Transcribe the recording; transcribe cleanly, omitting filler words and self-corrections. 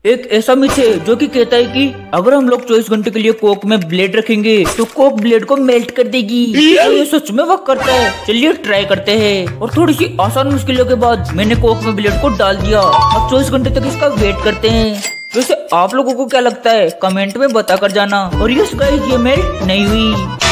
एक ऐसा मिथ है जो कि कहता है कि अगर हम लोग 24 घंटे के लिए कोक में ब्लेड रखेंगे तो कोक ब्लेड को मेल्ट कर देगी। तो ये सच में वर्क करता है? चलिए ट्राई करते हैं। और थोड़ी सी आसान मुश्किलों के बाद मैंने कोक में ब्लेड को डाल दिया। अब 24 घंटे तक इसका वेट करते हैं। वैसे आप लोगों को क्या लगता है कमेंट में बता कर जाना। और यस गाइस, ये मेल्ट नहीं हुई।